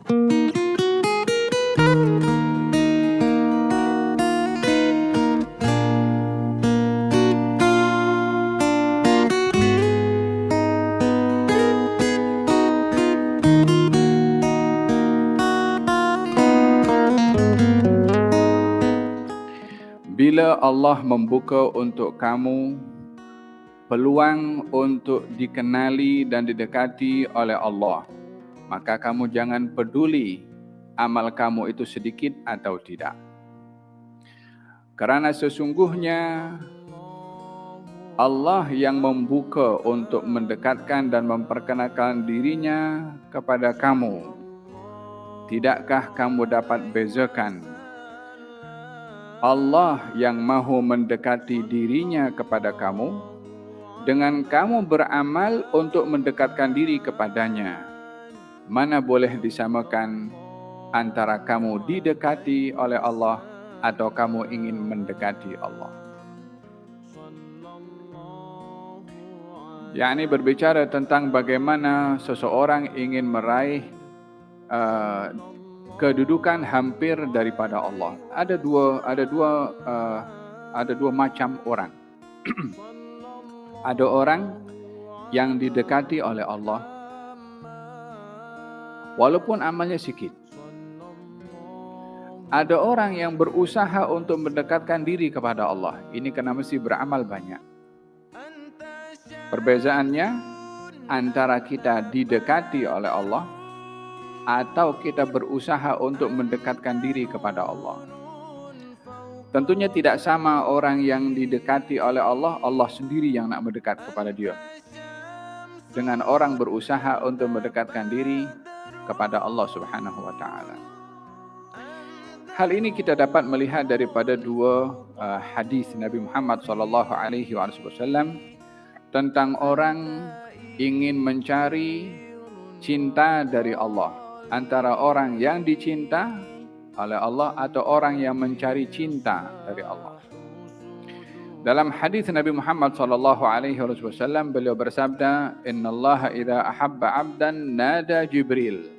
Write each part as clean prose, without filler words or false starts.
Bila Allah membuka untuk kamu peluang untuk dikenali dan didekati oleh Allah, maka kamu jangan peduli amal kamu itu sedikit atau tidak. Kerana sesungguhnya Allah yang membuka untuk mendekatkan dan memperkenalkan dirinya kepada kamu. Tidakkah kamu dapat bezakan Allah yang mahu mendekati dirinya kepada kamu dengan kamu beramal untuk mendekatkan diri kepadanya? Mana boleh disamakan antara kamu didekati oleh Allah atau kamu ingin mendekati Allah? Yakni berbicara tentang bagaimana seseorang ingin meraih kedudukan hampir daripada Allah. Ada dua macam orang. Ada orang yang didekati oleh Allah walaupun amalnya sikit. Ada orang yang berusaha untuk mendekatkan diri kepada Allah. Ini kena mesti beramal banyak. Perbezaannya antara kita didekati oleh Allah atau kita berusaha untuk mendekatkan diri kepada Allah. Tentunya tidak sama orang yang didekati oleh Allah, Allah sendiri yang nak mendekat kepada dia, dengan orang berusaha untuk mendekatkan diri kepada Allah Subhanahu wa taala. Hal ini kita dapat melihat daripada dua hadis Nabi Muhammad sallallahu alaihi wasallam tentang orang ingin mencari cinta dari Allah, antara orang yang dicinta oleh Allah atau orang yang mencari cinta dari Allah. Dalam hadis Nabi Muhammad sallallahu alaihi wasallam beliau bersabda, "Innallaha idza ahabba 'abdan nada Jibril."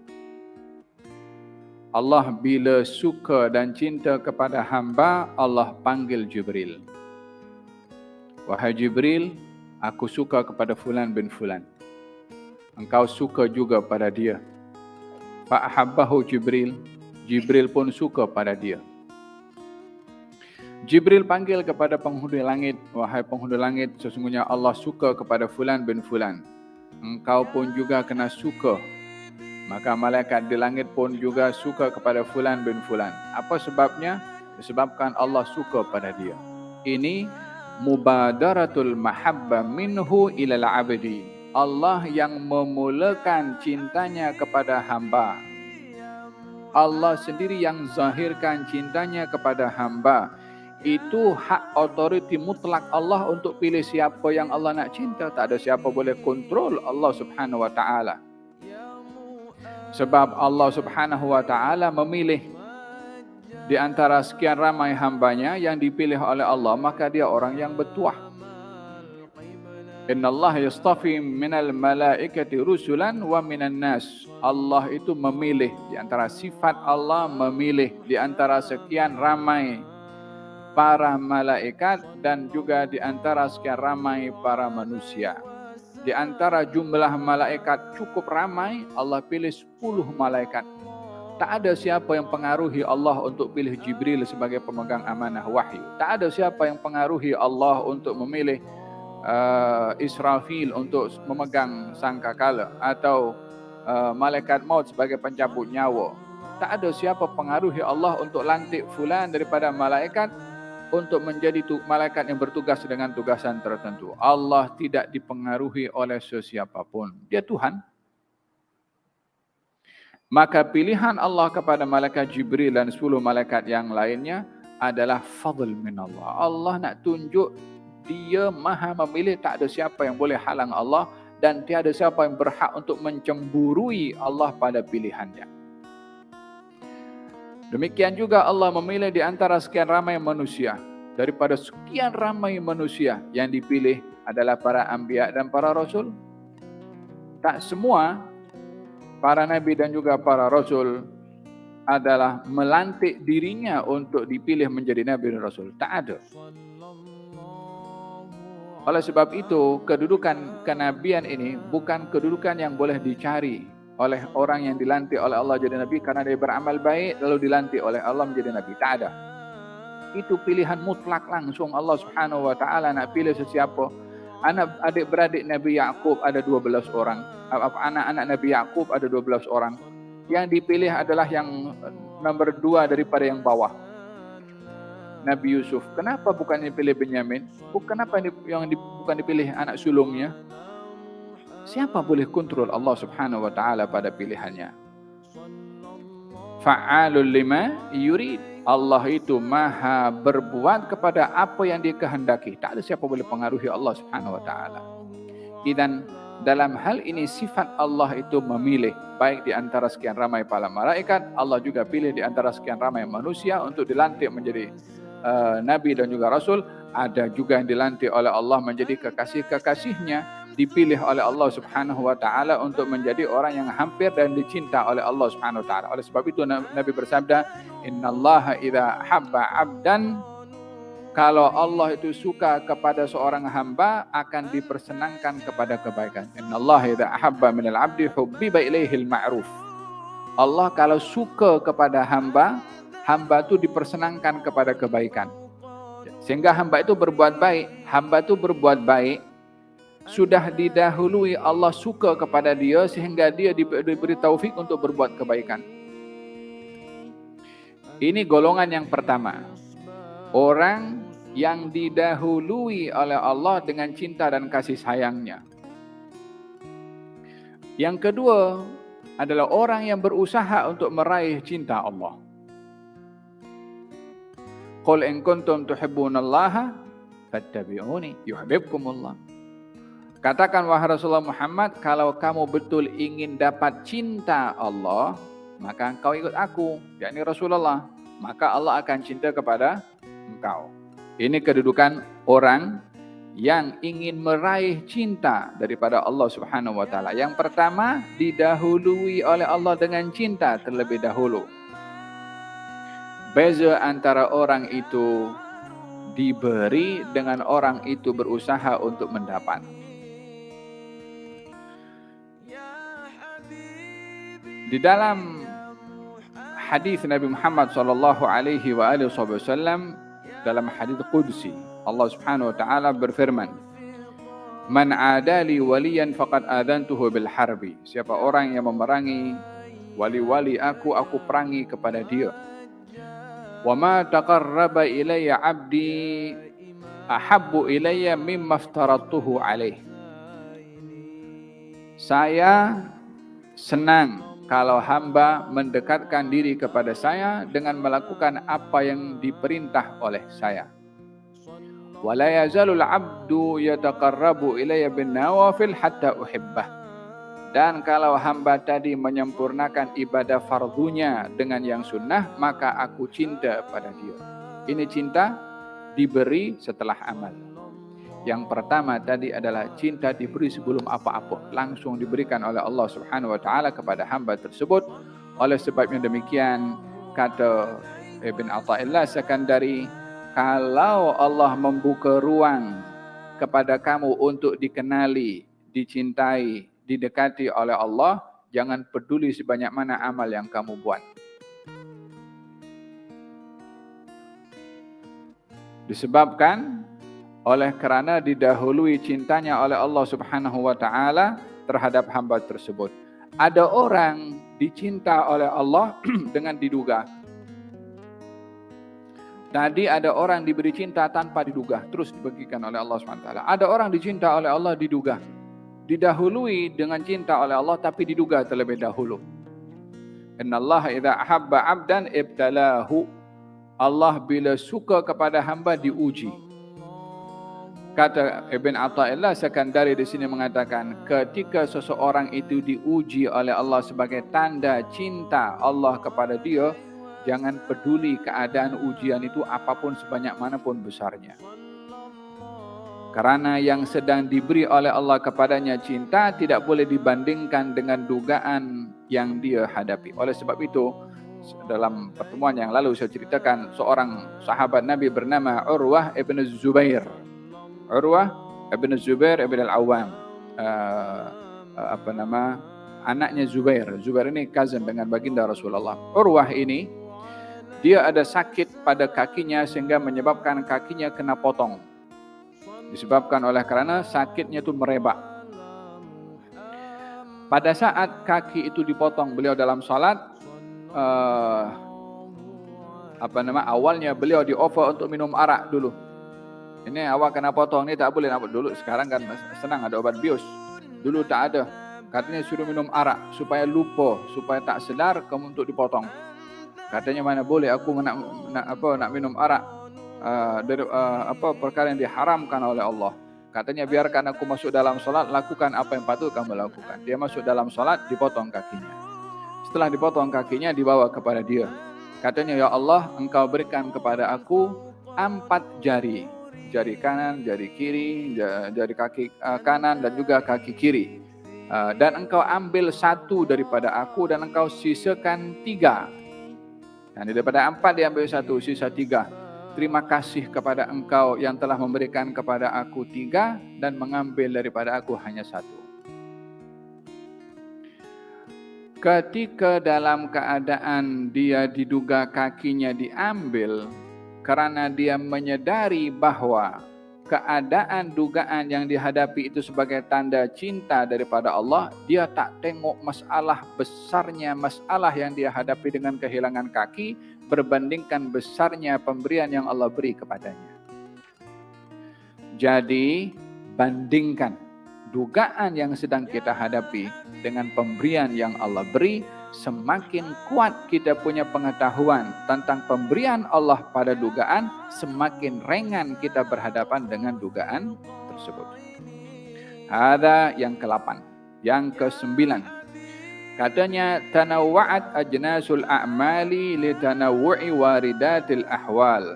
Allah bila suka dan cinta kepada hamba, Allah panggil Jibril. "Wahai Jibril, aku suka kepada fulan bin fulan. Engkau suka juga pada dia." Fa'ahabbahu Jibril. Jibril pun suka pada dia. Jibril panggil kepada penghuni langit, "Wahai penghuni langit, sesungguhnya Allah suka kepada fulan bin fulan. Engkau pun juga kena suka." Maka malaikat di langit pun juga suka kepada fulan bin fulan. Apa sebabnya? Disebabkan Allah suka pada dia. Ini mubadaratul mahabbah minhu ilal abdi. Allah yang memulakan cintanya kepada hamba. Allah sendiri yang zahirkan cintanya kepada hamba. Itu hak otoriti mutlak Allah untuk pilih siapa yang Allah nak cinta. Tak ada siapa boleh kontrol Allah Subhanahu wa taala. Sebab Allah Subhanahu wa taala memilih di antara sekian ramai hambanya, yang dipilih oleh Allah, maka dia orang yang bertuah. Innallaha yastafi minal malaikati rusulan wa minan nas. Allah itu memilih, di antara sifat Allah memilih di antara sekian ramai para malaikat dan juga di antara sekian ramai para manusia. Di antara jumlah malaikat cukup ramai, Allah pilih 10 malaikat. Tak ada siapa yang pengaruhi Allah untuk pilih Jibril sebagai pemegang amanah wahyu. Tak ada siapa yang pengaruhi Allah untuk memilih Israfil untuk memegang sangkakala atau malaikat maut sebagai pencabut nyawa. Tak ada siapa pengaruhi Allah untuk lantik fulan daripada malaikat untuk menjadi malaikat yang bertugas dengan tugasan tertentu. Allah tidak dipengaruhi oleh sesiapa pun. Dia Tuhan. Maka pilihan Allah kepada malaikat Jibril dan 10 malaikat yang lainnya adalah fadl min Allah. Allah nak tunjuk dia maha memilih, tak ada siapa yang boleh halang Allah dan tiada siapa yang berhak untuk mencemburui Allah pada pilihannya. Demikian juga Allah memilih di antara sekian ramai manusia. Daripada sekian ramai manusia, yang dipilih adalah para anbiya dan para rasul. Tak semua para nabi dan juga para rasul adalah melantik dirinya untuk dipilih menjadi nabi dan rasul. Tak ada. Oleh sebab itu, kedudukan kenabian ini bukan kedudukan yang boleh dicari oleh orang yang dilantik oleh Allah jadi nabi karena dia beramal baik lalu dilantik oleh Allah menjadi nabi. Tak ada. Itu pilihan mutlak langsung Allah Subhanahu wa taala nak pilih sesiapa. Anak adik-beradik Nabi Yakub ada 12 orang. Anak-anak Nabi Yakub ada 12 orang. Yang dipilih adalah yang nomor 2 daripada yang bawah. Nabi Yusuf. Kenapa bukan dipilih Benyamin? Kenapa bukan dipilih anak sulungnya? Siapa boleh kontrol Allah Subhanahu wa taala pada pilihannya? Fa'alul lima yurid. Allah itu maha berbuat kepada apa yang dia kehendaki. Tak ada siapa boleh pengaruhi Allah Subhanahu wa taala. Dan dalam hal ini sifat Allah itu memilih, baik di antara sekian ramai para malaikat, Allah juga pilih di antara sekian ramai manusia untuk dilantik menjadi nabi dan juga rasul. Ada juga yang dilantik oleh Allah menjadi kekasih-kekasihnya, dipilih oleh Allah Subhanahu wa taala untuk menjadi orang yang hampir dan dicinta oleh Allah Subhanahu wa taala. Oleh sebab itu Nabi bersabda, "Innallaha idza habba 'abdan", kalau Allah itu suka kepada seorang hamba akan dipersenangkan kepada kebaikan. Innallaha idza ahabba minal 'abdi hubbiba ilaihil ma'ruf. Allah kalau suka kepada hamba, hamba itu dipersenangkan kepada kebaikan. Sehingga hamba itu berbuat baik, sudah didahului Allah suka kepada dia sehingga dia diberi taufik untuk berbuat kebaikan. Ini golongan yang pertama. Orang yang didahului oleh Allah dengan cinta dan kasih sayangnya. Yang kedua adalah orang yang berusaha untuk meraih cinta Allah. Qul in kuntum tuhibbunallaha fattabi'uni yuhibbukumullah. Katakan wahai Rasulullah Muhammad, kalau kamu betul ingin dapat cinta Allah, maka engkau ikut aku, yakni Rasulullah, maka Allah akan cinta kepada engkau. Ini kedudukan orang yang ingin meraih cinta daripada Allah Subhanahu wa taala. Yang pertama, didahului oleh Allah dengan cinta terlebih dahulu. Beza antara orang itu diberi dengan orang itu berusaha untuk mendapat. Di dalam hadis Nabi Muhammad sallallahu alaihi wasallam, dalam hadis qudsi, Allah Subhanahu wa taala berfirman, "Man adali waliyan faqad adantuhu bil harbi." Siapa orang yang memerangi wali-wali aku perangi kepada dia. "Wa ma taqarraba ilayya 'abdi ahabbu ilayya mimma aftaratuhu alaih." Saya senang kalau hamba mendekatkan diri kepada saya dengan melakukan apa yang diperintah oleh saya. "Wa la yazalul 'abdu yataqarrabu ilayya bin nawafil hatta uhibbah." Dan kalau hamba tadi menyempurnakan ibadah fardunya dengan yang sunnah, maka aku cinta pada dia. Ini cinta diberi setelah amal. Yang pertama tadi adalah cinta diberi sebelum apa-apa. Langsung diberikan oleh Allah Subhanahu wa taala kepada hamba tersebut. Oleh sebabnya demikian, kata Ibn Athaillah Sakandari, kalau Allah membuka ruang kepada kamu untuk dikenali, dicintai, didekati oleh Allah, jangan peduli sebanyak mana amal yang kamu buat. Disebabkan oleh kerana didahului cintanya oleh Allah Subhanahu wa taala terhadap hamba tersebut. Ada orang dicinta oleh Allah dengan diduga. Tadi ada orang diberi cinta tanpa diduga, terus dibagikan oleh Allah Subhanahu wa taala. Ada orang dicinta oleh Allah diduga. Didahului dengan cinta oleh Allah tapi diduga terlebih dahulu. Innallaha idza ahabba 'abdan ibtalahu. Allah bila suka kepada hamba diuji. Kata Ibn Athaillah Sakandari di sini mengatakan, ketika seseorang itu diuji oleh Allah sebagai tanda cinta Allah kepada dia, jangan peduli keadaan ujian itu apapun sebanyak manapun besarnya. Karena yang sedang diberi oleh Allah kepadanya cinta tidak boleh dibandingkan dengan dugaan yang dia hadapi. Oleh sebab itu, dalam pertemuan yang lalu saya ceritakan seorang sahabat Nabi bernama Urwah ibn Zubair. Urwah ibn Zubair ibn al-Awwam. Anaknya Zubair. Zubair ini cousin dengan baginda Rasulullah. Urwah ini, dia ada sakit pada kakinya sehingga menyebabkan kakinya kena potong. Disebabkan oleh karena sakitnya itu merebak. Pada saat kaki itu dipotong, beliau dalam salat, awalnya beliau di-offer untuk minum arak dulu. Ini awak kena potong, ini tak boleh dulu. Sekarang kan senang ada obat bius. Dulu tak ada. Katanya suruh minum arak supaya lupa, supaya tak sedar kamu untuk dipotong. Katanya mana boleh aku nak minum arak. Perkara yang diharamkan oleh Allah. Katanya biarkan aku masuk dalam solat, lakukan apa yang patut kamu lakukan. Dia masuk dalam solat, dipotong kakinya. Setelah dipotong kakinya, dibawa kepada dia. Katanya, ya Allah, engkau berikan kepada aku 4 jari. Jari kanan, jari kiri, jari kaki kanan dan juga kaki kiri. Dan engkau ambil 1 daripada aku dan engkau sisakan 3. Dan daripada 4 diambil 1, sisa 3. Terima kasih kepada engkau yang telah memberikan kepada aku 3 dan mengambil daripada aku hanya 1. Ketika dalam keadaan dia diduga kakinya diambil, karena dia menyadari bahwa keadaan dugaan yang dihadapi itu sebagai tanda cinta daripada Allah, dia tak tengok masalah besarnya masalah yang dia hadapi dengan kehilangan kaki berbandingkan besarnya pemberian yang Allah beri kepadanya. Jadi, bandingkan dugaan yang sedang kita hadapi dengan pemberian yang Allah beri, semakin kuat kita punya pengetahuan tentang pemberian Allah pada dugaan, semakin ringan kita berhadapan dengan dugaan tersebut. Ada yang ke-8. Yang ke-9. Katanya, tanawwa'at ajnasul a'mali li tanawwu'i waridatil ahwal.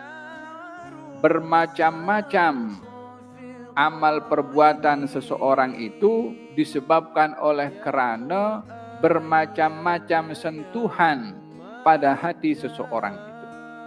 Bermacam-macam amal perbuatan seseorang itu disebabkan oleh kerana bermacam-macam sentuhan pada hati seseorang itu.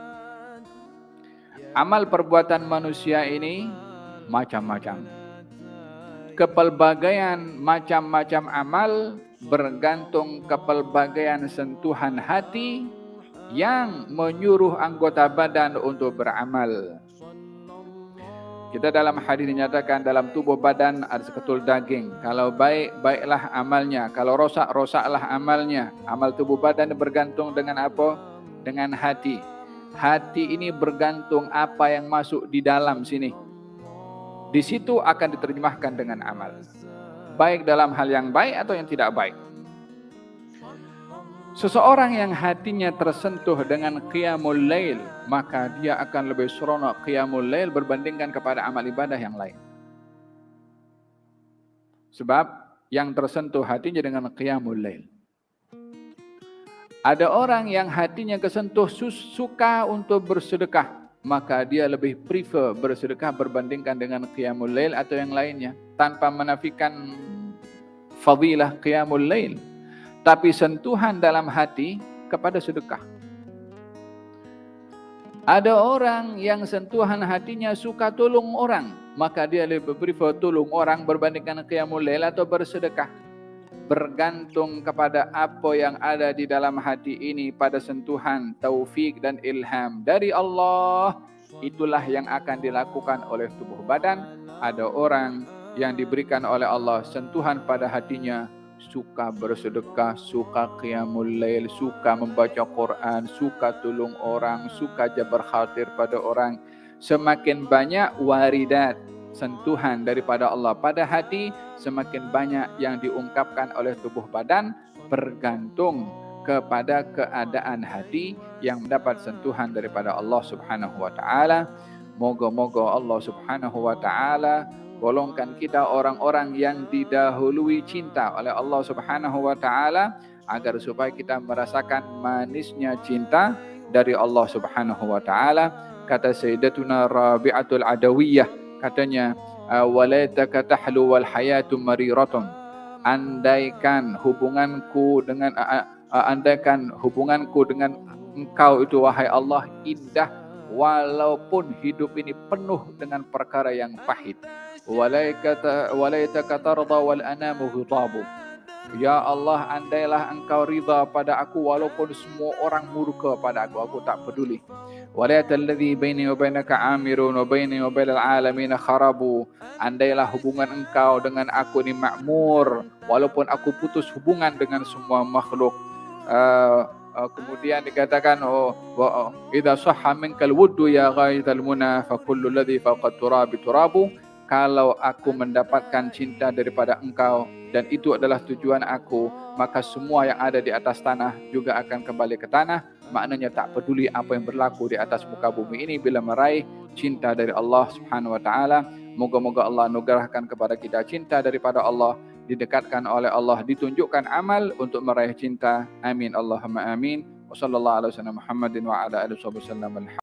Amal perbuatan manusia ini macam-macam. Kepelbagaian macam-macam amal bergantung kepelbagaian sentuhan hati yang menyuruh anggota badan untuk beramal. Kita dalam hadis dinyatakan dalam tubuh badan ada seketul daging. Kalau baik, baiklah amalnya. Kalau rosak, rosaklah amalnya. Amal tubuh badan bergantung dengan apa? Dengan hati. Hati ini bergantung apa yang masuk di dalam sini. Di situ akan diterjemahkan dengan amal. Baik dalam hal yang baik atau yang tidak baik. Seseorang yang hatinya tersentuh dengan qiyamul lail, maka dia akan lebih seronok qiyamul lail berbandingkan kepada amal ibadah yang lain. Sebab yang tersentuh hatinya dengan qiyamul lail. Ada orang yang hatinya kesentuh suka untuk bersedekah, maka dia lebih prefer bersedekah berbandingkan dengan qiyamul lail atau yang lainnya, tanpa menafikan fadilah qiyamul lail. Tapi sentuhan dalam hati kepada sedekah. Ada orang yang sentuhan hatinya suka tolong orang, maka dia lebih prefer tolong orang berbandingkan qiyamul lail atau bersedekah. Bergantung kepada apa yang ada di dalam hati ini pada sentuhan taufik dan ilham dari Allah, itulah yang akan dilakukan oleh tubuh badan. Ada orang yang diberikan oleh Allah sentuhan pada hatinya, suka bersedekah, suka qiyamul lail, suka membaca Quran, suka tolong orang, suka jabar khatir pada orang. Semakin banyak waridat, sentuhan daripada Allah pada hati, semakin banyak yang diungkapkan oleh tubuh badan, bergantung kepada keadaan hati yang mendapat sentuhan daripada Allah Subhanahu wa taala. Moga-moga Allah Subhanahu wa taala golongkan kita orang-orang yang didahului cinta oleh Allah Subhanahu wa taala, agar supaya kita merasakan manisnya cinta dari Allah Subhanahu wa taala. Kata Sayyidatuna Rabi'atul Adawiyah, katanya walaitaka tahlu wal hayatu mariratun, andaikan hubunganku dengan engkau itu wahai Allah indah, walaupun hidup ini penuh dengan perkara yang pahit. Walaitaka tarda wal anamu ghitabu, ya Allah, andailah engkau ridha pada aku walaupun semua orang murka pada aku tak peduli. Walaitalladzi baini wa bainaka amirun wa baini wa bainal alamin kharabu, andailah hubungan engkau dengan aku ini makmur walaupun aku putus hubungan dengan semua makhluk. Kemudian dikatakan idza sahha minkal wuddu ya ghaital muna fa kullu alladhi fawqa turabi turabu, kalau aku mendapatkan cinta daripada engkau dan itu adalah tujuan aku, maka semua yang ada di atas tanah juga akan kembali ke tanah. Maknanya tak peduli apa yang berlaku di atas muka bumi ini bila meraih cinta dari Allah Subhanahu wa taala. Moga-moga Allah anugerahkan kepada kita cinta daripada Allah, didekatkan oleh Allah, ditunjukkan amal untuk meraih cinta. Amin Allahumma amin. Wassallallahu ala wasallam Muhammadin wa ala alihi wasallam.